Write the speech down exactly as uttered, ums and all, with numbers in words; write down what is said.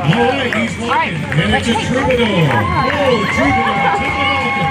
All right, he's walking, and it's a Troubadour. Oh, Troubadour,